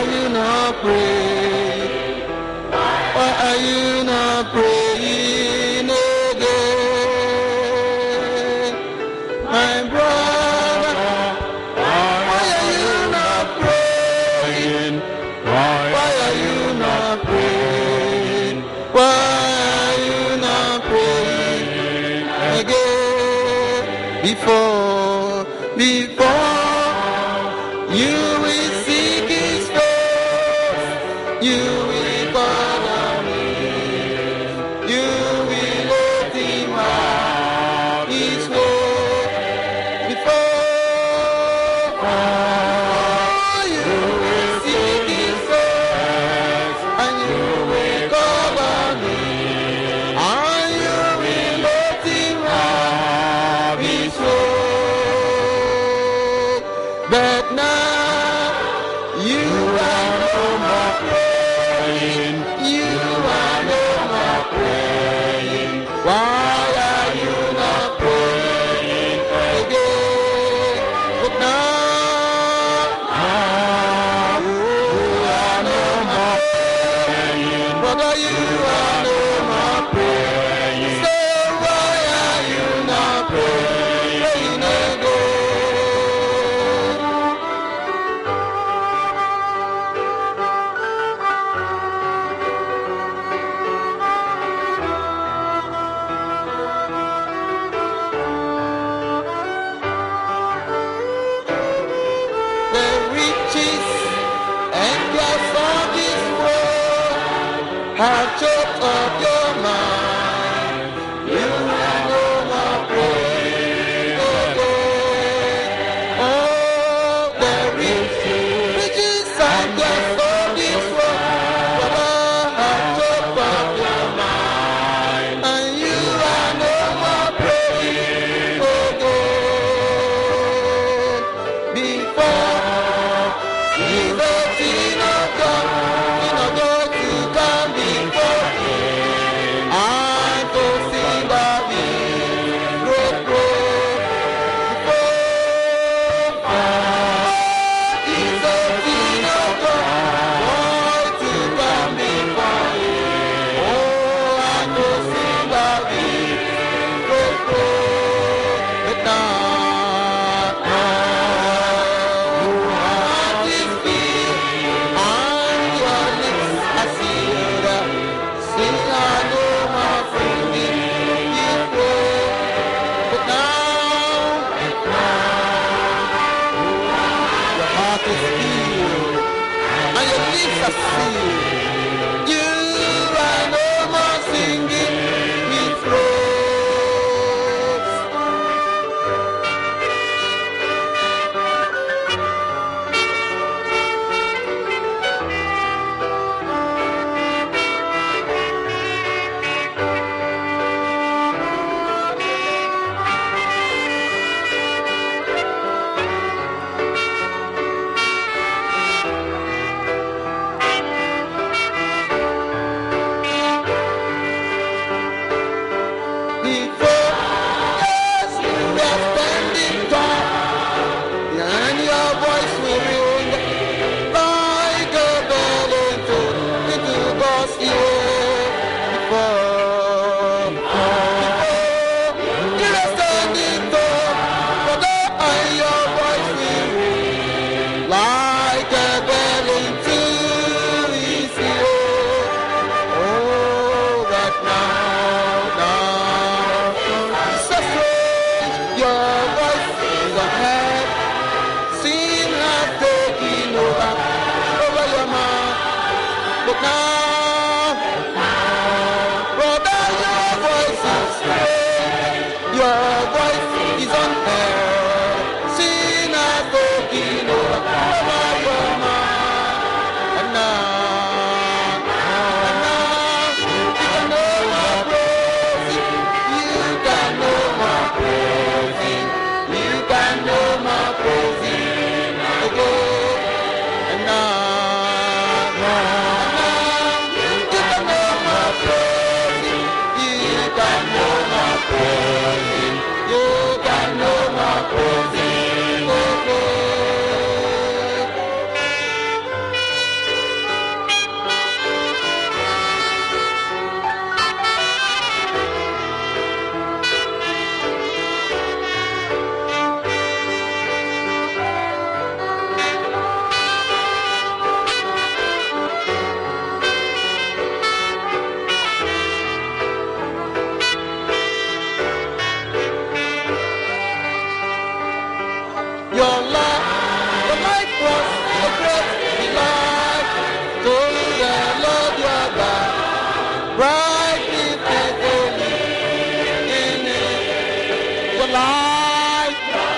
are you not praying? Why are you not praying again? My brother, why are you not praying? Why are you not praying? Why are you not praying again? Before you will seek His face, you will call on Him, you will let Him have His way. Before you will seek His face, and you will call on Him, and you will let Him have His way. But now you are no more praying. You are no more praying. Why are you not praying again? But now you are no more praying. Brother, you are no more praying. So why are you not praying again? The riches and gifts of this world have choked up your mind. You are no more praying again. Oh, the riches and gifts of this world have choked up your mind, and you are no more praying again. Before Jesus in a God to come before Him, and to sing of His great praise. Before Jesus in a God to come before Him, oh, and to sing of His great praise. But now you have His feet, and your lips are sealed. Sing I know my friend in His praise. But now your heart is healed, and your lips are sealed. You are no more singing His praise. Before yes, you are standing tall, and your voice will ring like a bell into God's ear. Before you are standing tall, and your voice will ring like a bell into His ear. Oh, but now, so strange, your voice is ahead. Sin has taken over your mind. But now, brother, your voice is strange. Your voice is unheard. Sin has taken over your mind. And now, you can no more praise Him. You can no more praise Him. Your life, the life was a great delight to the Lord your God. Bright in faithfully in it. Your life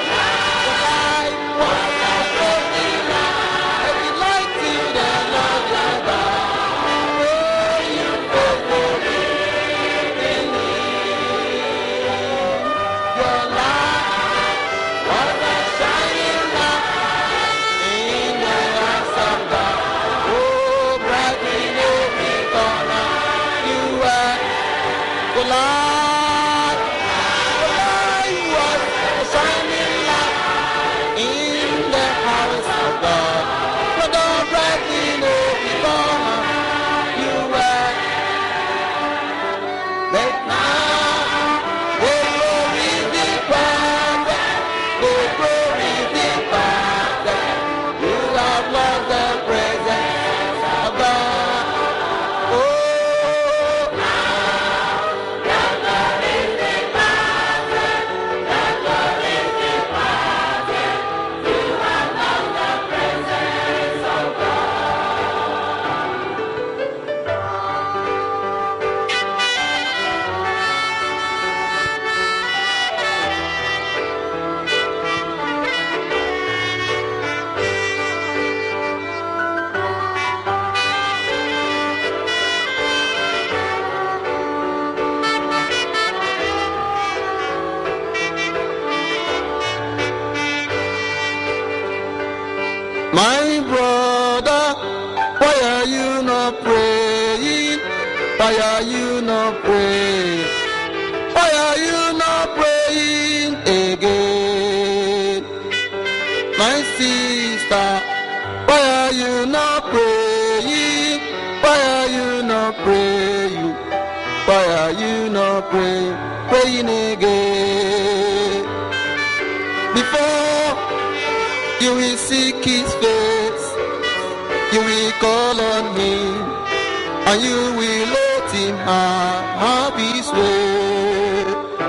was a great delight, a delight to the Lord your God. Oh, you faithfully in it. Your life was a shining light in the eyes of God. Oh, bright in every corner, you were the light. The light was a shining light in the house of God. Brother, bright in every corner, you were. But now, the glory departed, the glory departed. You have lost the presence of God. Oh, my brother, why are you not praying? Why are you not praying? Why are you not praying again? My sister, why are you not praying? Why are you not praying? Why are you not praying? Praying again. Before you will seek his face, you will call on him, and you will let him have his way.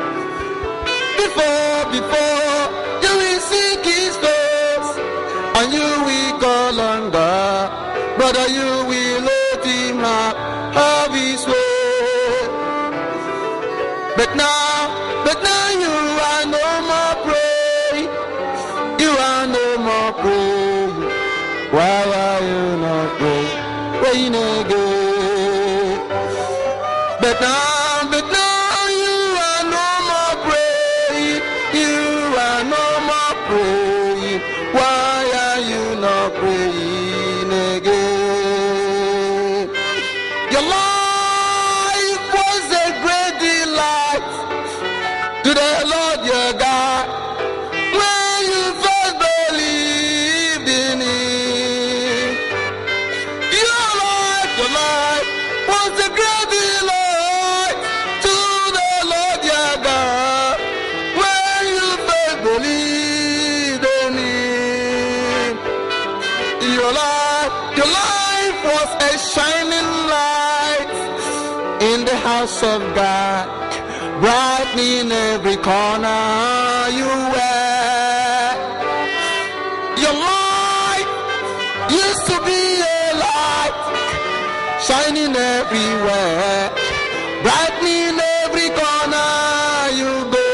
Before you will seek his face, and you will call on God, brother, you will let him have his way. But now you are no more praying. You are no more praying. Why are you not praying? Praying again. But now you are no more praying. You are no more praying. Why are you not praying again? Your life was a great delight to the Lord your God. When you first believed in him, your life was a great delight to the Lord your God. When you first believed in him, your life was a shining light in the house of God, brightening every corner you were. Your light used to be a light, shining everywhere, brightening every corner you go.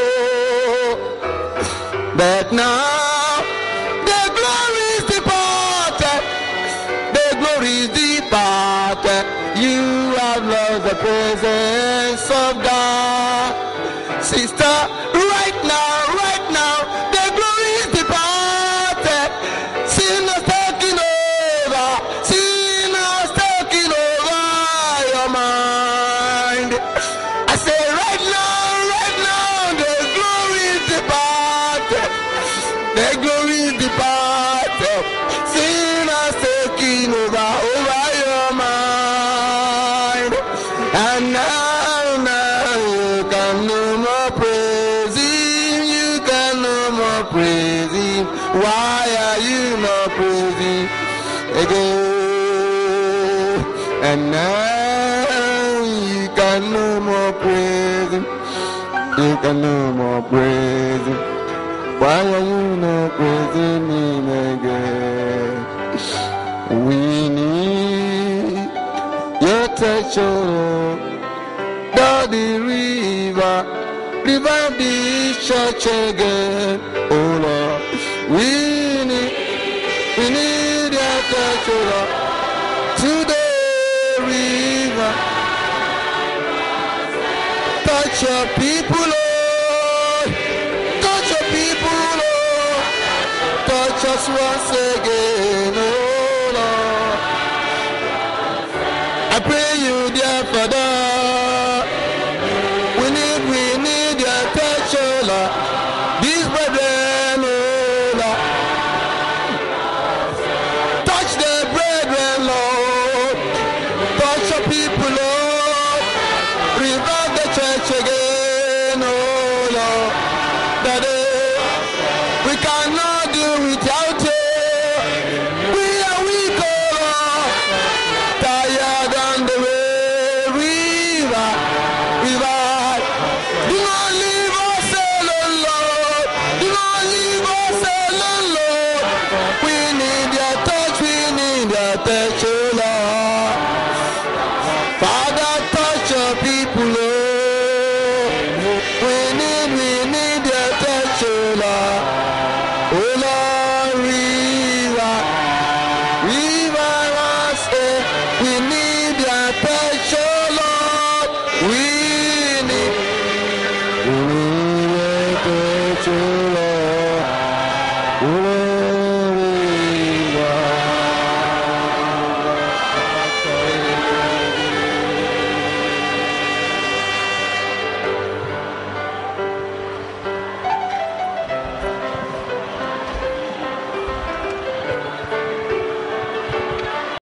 But now the glory is departed, the glory is departed. You have lost the presence of God. Sister, right now, the glory is departed. Sin is taking over your mind. I say right now, the glory is departed. The glory is departed. Sin is taking over your mind. And now you can no more praise him. You can no more praise him. Why are you not praising again? And now you can no more praise him. You can no more praise him. Why are you not praising him again? We need your touch, oh, the river, revive the church again, oh Lord. We need your touch, oh Lord, to the river. Touch your people, Lord. Touch your people, Lord. Touch us once again, oh Lord. I pray you, dear Father. We need your touch, oh Lord. These brethren, oh Lord. Touch the brethren, Lord. Touch your people, Lord. Revive the church again, oh Lord. That we cannot do without you. We are weak, oh Lord. Tired on the way. Revive. Do not leave us alone, Lord. Do not leave us alone, Lord. We need your touch. We need your touch, oh Lord. Father, touch your people, Lord. We need your touch, oh Lord. Oh Lord.